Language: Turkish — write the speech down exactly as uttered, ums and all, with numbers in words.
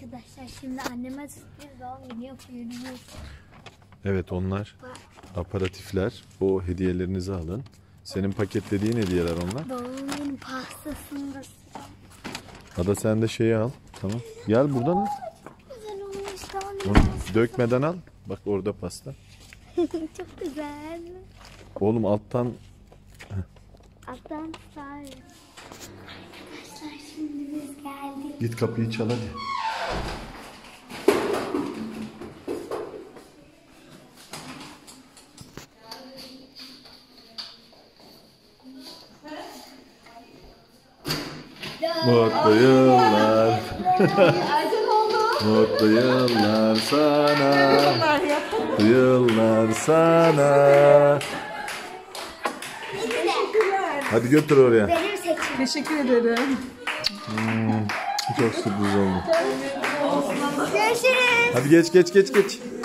Arkadaşlar şimdi anneme sürpriz doğum günü yapıyoruz. Evet, onlar aparatifler. O hediyelerinizi alın. Senin paketlediğin hediyeler onlar. Doğum günü pastasında sıra. Ada sen de şeyi al. Tamam. Gel buradan al. Güzel olmuş doğum Onu günü. dökmeden al. Bak orada pasta. Çok güzel. Oğlum alttan. Alttan sağ. Arkadaşlar şimdi biz geldik. Git kapıyı çal hadi. Mutlu yıllar. Mutlu yıllar sana. Mutlu yıllar sana. Hadi götür oraya. Benim seçim. Teşekkür ederim. Hmm, çok sürpriz oldu. Görüşürüz. Hadi geç geç geç geç.